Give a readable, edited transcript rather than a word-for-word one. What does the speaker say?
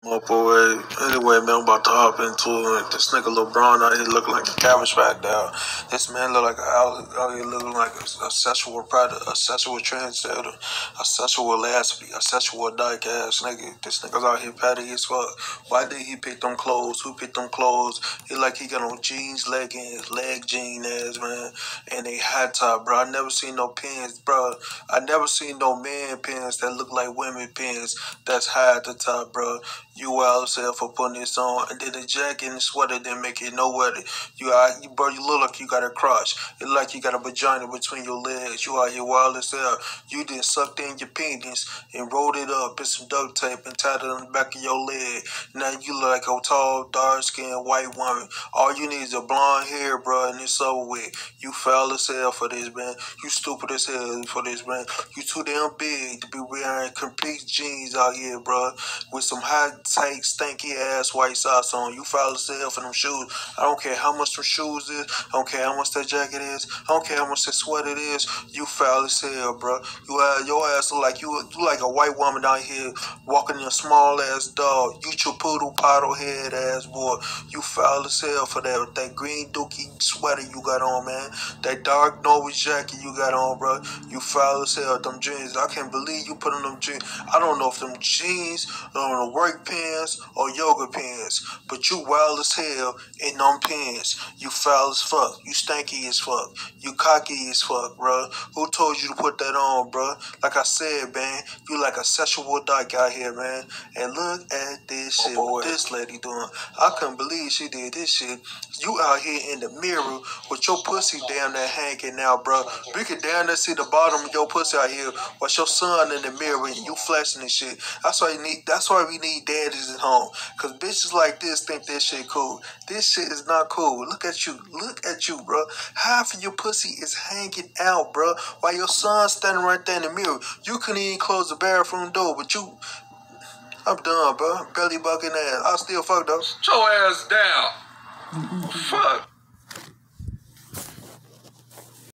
Up away. Anyway, man, I'm about to hop into it. This nigga LeBron out here looking like a cabbage patch down. This man look like out here looking like a sexual predator, a sexual transgender, a sexual lesbian, a sexual dyke ass nigga. This nigga's out here petty as fuck. Why did he pick them clothes? Who picked them clothes? He like he got on jeans, leggings, leg jean ass, man, and a hat top, bro. I never seen no pants, bro. I never seen no man pants that look like women pants that's high at the top, bro. You wild as hell for putting this on, and then the jacket and the sweater didn't make it no wetter. Bro, you look like you got a crotch. It look like you got a vagina between your legs. You out here wild as hell. You done sucked in your penis and rolled it up in some duct tape and tied it on the back of your leg. Now you look like a tall, dark-skinned white woman. All you need is a blonde hair, bro, and it's over with. You foul as hell for this, man. You stupid as hell for this, man. You too damn big to be wearing complete jeans out here, bro, with some hot, tight, stanky ass white socks on. You foul as hell for them shoes. I don't care how much them shoes is. I don't care how much that jacket is. I don't care how much that sweater is. You foul as hell, bro. Your ass look like you like a white woman down here walking a small ass dog. You poodle paddle head ass boy. You foul as hell for that green dookie sweater you got on, man. That dark Norwich jacket you got on, bro. You foul as hell. Them jeans. I can't believe you put on them jeans. I don't know if them jeans on the work pants or yoga pants, but you wild as hell in them pants. You foul as fuck. You stanky as fuck. You cocky as fuck, bro. Who told you to put that on, bro? Like I said, man, you like a sexual dyke out here, man. And look at this shit, what this lady doing. I couldn't believe she did this shit. You out here in the mirror with your pussy down there hanging out, bro. We can down there see the bottom of your pussy out here with your son in the mirror and you flashing and shit. That's why we need daddies at home. Cause bitches like this think this shit cool. This shit is not cool. Look at you, bro. Half of your pussy is hanging out, bro. While your son's standing right there in the mirror. You couldn't even close the bathroom door, but you... I'm done, bro. Belly bucking ass. I still fuck though. Get your ass down. Fuck.